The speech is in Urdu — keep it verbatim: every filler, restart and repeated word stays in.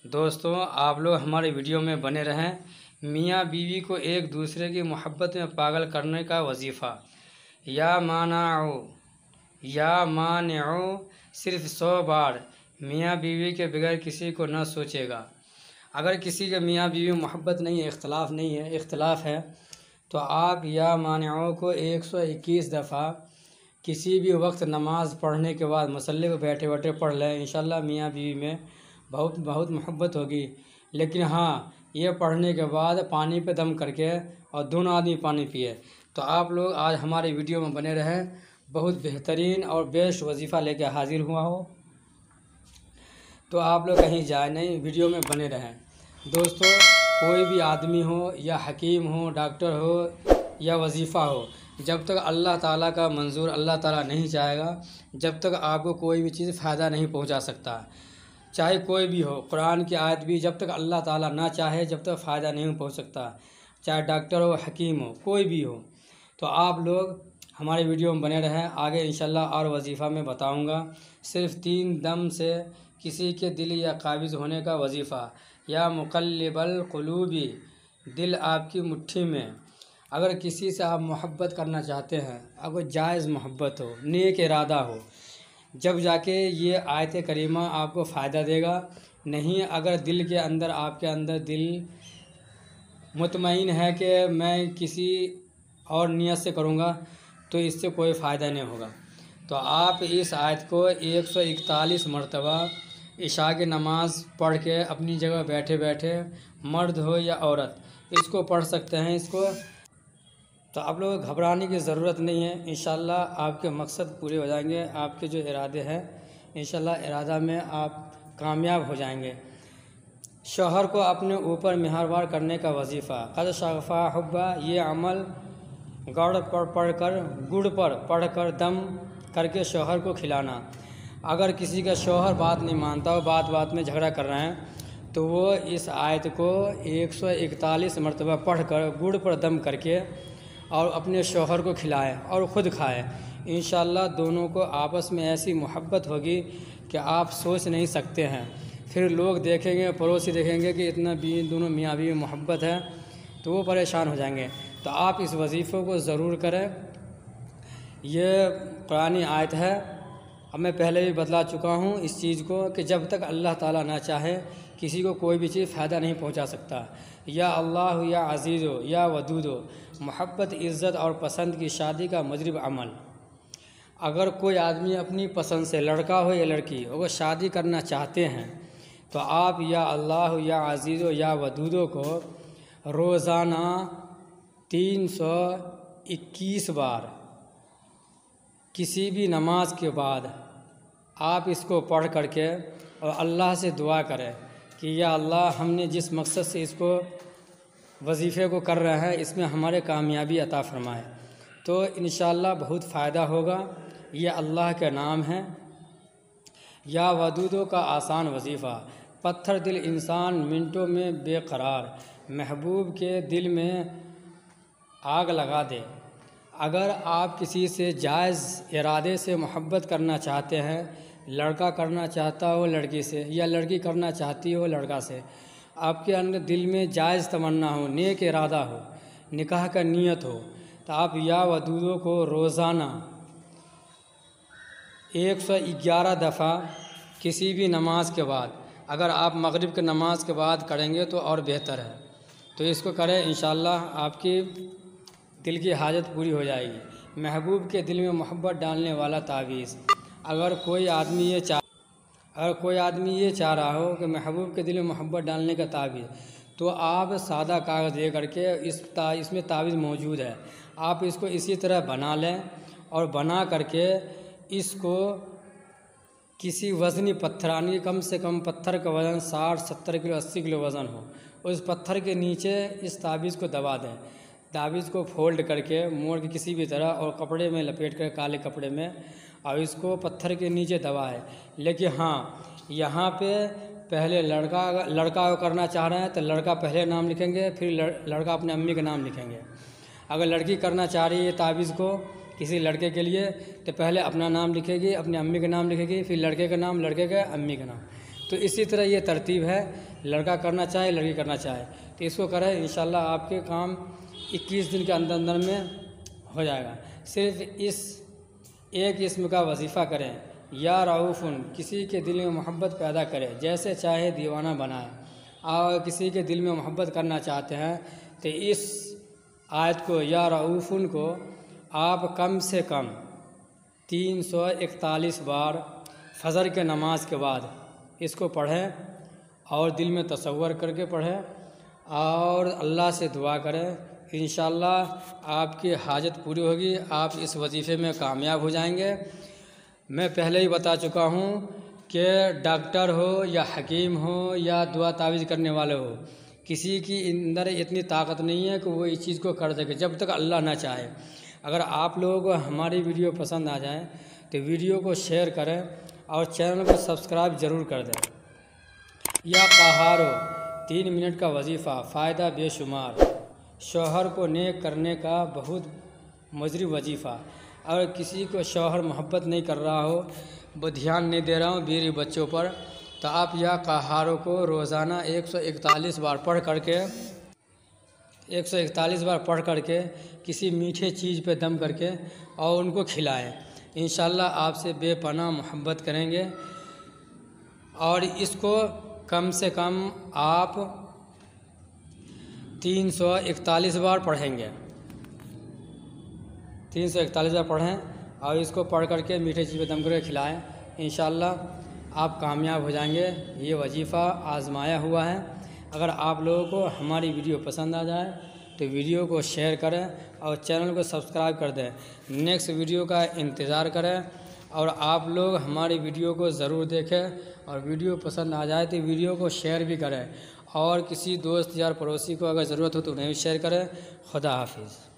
دوستوں آپ لوگ ہمارے ویڈیو میں بنے رہیں۔ میاں بیوی کو ایک دوسرے کی محبت میں پاگل کرنے کا وظیفہ یا مانعو یا مانعو صرف سو بار میاں بیوی کے بغیر کسی کو نہ سوچے گا۔ اگر کسی کے میاں بیوی محبت نہیں ہے، اختلاف نہیں ہے اختلاف ہے تو آپ یا مانعو کو ایک سو اکیس دفعہ کسی بھی وقت نماز پڑھنے کے بعد مصلی پہ بیٹھے بیٹھے پڑھ لیں۔ انشاءاللہ میاں بیوی میں بہت بہت محبت ہوگی۔ لیکن ہاں یہ پڑھنے کے بعد پانی پہ دم کر کے اور دونوں آدمی پانی پیے۔ تو آپ لوگ آج ہمارے ویڈیو میں بنے رہیں، بہت بہترین اور بیسٹ وظیفہ لے کے حاضر ہوا ہو، تو آپ لوگ کہیں جائیں نہیں، ویڈیو میں بنے رہیں۔ دوستو کوئی بھی آدمی ہو یا حکیم ہو، ڈاکٹر ہو یا وظیفہ ہو، جب تک اللہ تعالیٰ کا منظور اللہ تعالیٰ نہیں چاہے گا، جب تک آپ کو کوئی بھی چیز فائدہ نہیں پہنچا سکتا۔ چاہے کوئی بھی ہو، قرآن کی آیت بھی جب تک اللہ تعالیٰ نہ چاہے جب تک فائدہ نہیں پہنچ سکتا، چاہے ڈاکٹر ہو، حکیم ہو، کوئی بھی ہو۔ تو آپ لوگ ہمارے ویڈیو میں بنے رہیں، آگے انشاءاللہ اور وظیفہ میں بتاؤں گا۔ صرف تین دم سے کسی کے دل یا قابض ہونے کا وظیفہ یا مقلب القلوب، دل آپ کی مٹھی میں۔ اگر کسی سے آپ محبت کرنا چاہتے ہیں، اگر جائز محبت ہو، نیک ارادہ ہو، جب جا کے یہ آیت کریمہ آپ کو فائدہ دے گا۔ نہیں اگر دل کے اندر آپ کے اندر دل مطمئن ہے کہ میں کسی اور نیت سے کروں گا تو اس سے کوئی فائدہ نہیں ہوگا۔ تو آپ اس آیت کو ایک سو اکتالیس مرتبہ عشاء کی نماز پڑھ کے اپنی جگہ بیٹھے بیٹھے، مرد ہو یا عورت، اس کو پڑھ سکتے ہیں۔ اس کو تو آپ لوگ گھبرانے کی ضرورت نہیں ہے، انشاءاللہ آپ کے مقصد پورے ہو جائیں گے۔ آپ کے جو ارادے ہیں انشاءاللہ ارادہ میں آپ کامیاب ہو جائیں گے۔ شوہر کو اپنے اوپر مہربان کرنے کا وظیفہ قد شغفا حبا، یہ عمل گڑ پر پڑھ کر گڑ پر پڑھ کر دم کر کے شوہر کو کھلانا۔ اگر کسی کا شوہر بات نہیں مانتا ہو، بات بات میں جھگڑا کر رہے ہیں، تو وہ اس آیت کو ایک سو اکتالیس مرتبہ پڑھ کر گڑ پر دم کر کے اور اپنے شوہر کو کھلائے اور خود کھائے۔ انشاءاللہ دونوں کو آپس میں ایسی محبت ہوگی کہ آپ سوچ نہیں سکتے ہیں۔ پھر لوگ دیکھیں گے، پڑوسی دیکھیں گے کہ اتنا بھی دونوں میاں بیوی میں محبت ہے، تو وہ پریشان ہو جائیں گے۔ تو آپ اس وظیفے کو ضرور کریں۔ یہ قرآنی آیت ہے، اب میں پہلے بھی بتلا چکا ہوں اس چیز کو کہ جب تک اللہ تعالیٰ نہ چاہے کسی کو کوئی بھی چیز فائدہ نہیں پہنچا سکتا۔ یا اللہ یا عزیز ہو یا ودود ہو، محبت، عزت اور پسند کی شادی کا مجرب عمل۔ اگر کوئی آدمی اپنی پسند سے، لڑکا ہو یا لڑکی، اگر شادی کرنا چاہتے ہیں تو آپ یا اللہ یا عزیز ہو یا ودودوں کو روزانہ تین سو اکیس بار کسی بھی نماز کے بعد آپ اس کو پڑھ کر کے اور اللہ سے دعا کریں کہ یا اللہ ہم نے جس مقصد سے اس کو وظیفے کو کر رہے ہیں اس میں ہمارے کامیابی عطا فرمائے، تو انشاءاللہ بہت فائدہ ہوگا۔ یہ اللہ کا نام ہے۔ یا ودودوں کا آسان وظیفہ، پتھر دل انسان منٹوں میں بے قرار، محبوب کے دل میں آگ لگا دے۔ اگر آپ کسی سے جائز ارادے سے محبت کرنا چاہتے ہیں، لڑکا کرنا چاہتا ہو لڑکی سے یا لڑکی کرنا چاہتی ہو لڑکا سے، آپ کے اندر دل میں جائز تمنا ہو، نیک ارادہ ہو، نکاح کا نیت ہو، تو آپ یا ودودوں کو روزانہ ایک سو گیارہ دفعہ کسی بھی نماز کے بعد، اگر آپ مغرب کی نماز کے بعد کریں گے تو اور بہتر ہے، تو اس کو کریں، انشاءاللہ آپ کی دل کی حاجت پوری ہو جائے گی۔ محبوب کے دل میں محبت ڈالنے والا تعویذ، اگر کوئی آدمی یہ چاہ اگر کوئی آدمی یہ چاہ رہا ہو کہ محبوب کے دل میں محبت ڈالنے کا تعویذ، تو آپ سادہ کاغذ دے کر کے اس اس میں تعویذ موجود ہے، آپ اس کو اسی طرح بنا لیں اور بنا کر کے اس کو کسی وزنی پتھر، یعنی کم سے کم پتھر کا وزن ساٹھ ستر کلو اسی کلو وزن ہو، اس پتھر کے نیچے اس تعویذ کو دبا دیں۔ تعویذ کو فولڈ کر کے موڑ کے کسی بھی طرح اور کپڑے میں لپیٹ کر، کالے کپڑے میں، اور اس کو پتھر کے نیچے دبائے۔ لیکن ہاں یہاں پہ پہلے لڑکا لڑکا کرنا چاہ رہے ہیں تو لڑکا پہلے نام لکھیں گے، پھر لڑکا اپنے امی کا نام لکھیں گے۔ اگر لڑکی کرنا چاہ رہی ہے تعویذ کو کسی لڑکے کے لیے تو پہلے اپنا نام لکھے گی، اپنے امی کا نام لکھے گی، پھر لڑکے کا نام، لڑکے کا امی کا نام۔ تو اسی طرح یہ ترتیب ہے، لڑکا کرنا چاہے لڑکی کرنا چاہے تو اس کو کریں، انشاءاللہ آپ کے کام اکیس دن کے اندر اندر میں ہو جائے گا۔ صرف اس ایک اسم کا وظیفہ کریں، یا رعوفن، کسی کے دل میں محبت پیدا کرے، جیسے چاہے دیوانہ بنائے۔ اور کسی کے دل میں محبت کرنا چاہتے ہیں تو اس آیت کو یا رعوفن کو آپ کم سے کم تین سو اکتالیس بار فجر کے نماز کے بعد اس کو پڑھیں اور دل میں تصور کر کے پڑھیں اور اللہ سے دعا کریں، انشاءاللہ آپ کی حاجت پوری ہوگی، آپ اس وظیفے میں کامیاب ہو جائیں گے۔ میں پہلے ہی بتا چکا ہوں کہ ڈاکٹر ہو یا حکیم ہو یا دعا تعویذ کرنے والے ہو، کسی کی اندر اتنی طاقت نہیں ہے کہ وہ اس چیز کو کر سکے جب تک اللہ نہ چاہے۔ اگر آپ لوگوں کو ہماری ویڈیو پسند آ جائے تو ویڈیو کو شیئر کریں اور چینل کو سبسکرائب ضرور کر دیں۔ یا قہارو، تین منٹ کا وظیفہ، فائدہ بے شمار، شوہر کو نیک کرنے کا بہت مضری وظیفہ۔ اگر کسی کو شوہر محبت نہیں کر رہا ہو، وہ دھیان نہیں دے رہا ہوں بیوی بچوں پر، تو آپ یا قہارو کو روزانہ ایک سو اکتالیس بار پڑھ کر کے ایک سو اکتالیس بار پڑھ کر کے کسی میٹھے چیز پہ دم کر کے اور ان کو کھلائیں، انشاءاللہ آپ سے بے پناہ محبت کریں گے۔ اور اس کو کم سے کم آپ تین سو اکتالیس بار پڑھیں گے، تین سو اکتالیس بار پڑھیں اور اس کو پڑھ کر کے میٹھے چیز پہ دم کر کے کھلائیں، انشاءاللہ آپ کامیاب ہو جائیں گے۔ یہ وظیفہ آزمایا ہوا ہے۔ اگر آپ لوگوں کو ہماری ویڈیو پسند آ جائے تو ویڈیو کو شیئر کریں اور چینل کو سبسکرائب کر دیں، نیکسٹ ویڈیو کا انتظار کریں اور آپ لوگ ہماری ویڈیو کو ضرور دیکھیں اور ویڈیو پسند آ جائے تو ویڈیو کو شیئر بھی کریں اور کسی دوست یا پڑوسی کو اگر ضرورت ہو تو انہیں بھی شیئر کریں۔ خدا حافظ۔